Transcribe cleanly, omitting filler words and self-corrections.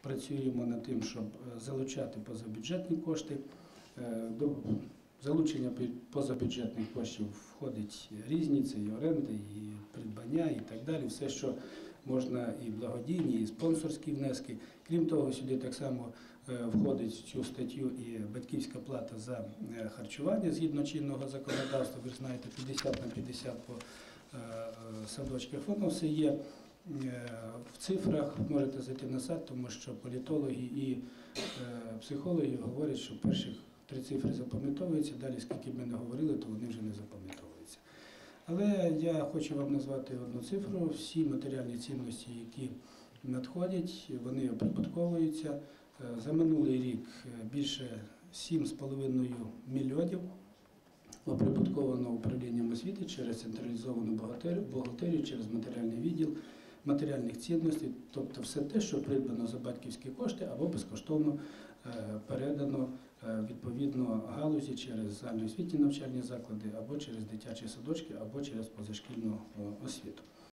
працюємо над тим, щоб залучати позабюджетні кошти. До залучення позабюджетних коштів входить різні, це і оренди, і придбання, і так далі. Все, що можна, і благодійні, і спонсорські внески. Крім того, сюди так само входить в цю статтю і батьківська плата за харчування згідно чинного законодавства. Ви ж знаєте, 50/50 по садочках. Воно все є в цифрах, можете зайти на сайт, тому що політологи і психологи говорять, що перших 3 цифри запам'ятовуються, далі скільки б ми не говорили, то вони вже не запам'ятовуються. Але я хочу вам назвати одну цифру. Всі матеріальні цінності, які надходять, вони оприбутковуються. За минулий рік більше 7,5 мільйонів оприбутковано управлінням освіти через централізовану бухгалтерію, через матеріальний відділ матеріальних цінностей, тобто все те, що придбано за батьківські кошти або безкоштовно передано відповідно галузі через загальноосвітні навчальні заклади, або через дитячі садочки, або через позашкільну освіту.